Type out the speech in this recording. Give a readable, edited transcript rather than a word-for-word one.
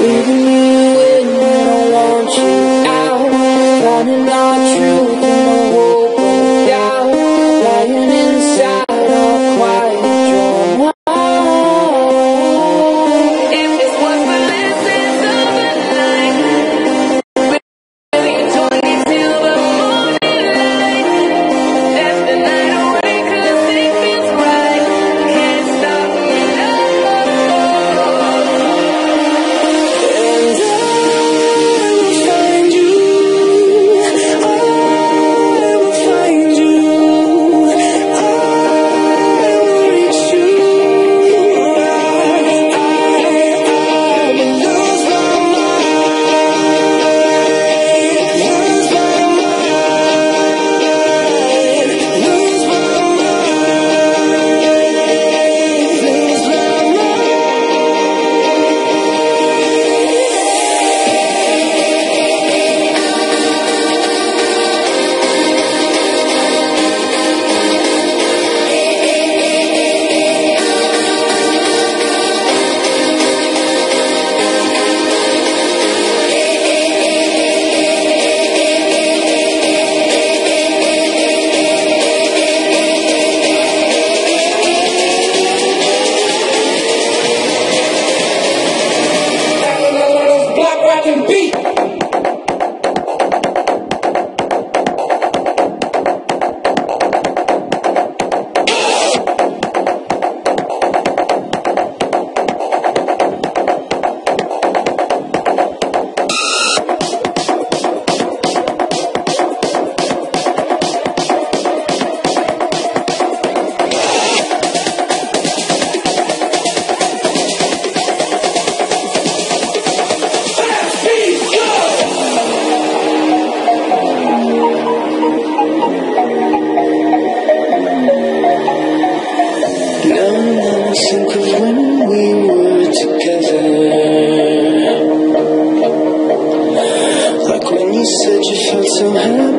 leaving you in when I want you out, finding our truth in the world of doubt, lying inside our quiet drum. If this was the lessons of the night, baby, you told me till the morning light. That's the night away, 'cause it feels right. Can't stop me now. And I will find you. I will find you. I will reach you. I will lose my mind. Lose my mind. Lose my mind. Lose my mind. Black rapping beat. Now I think of when we were together, like when you said you felt so happy.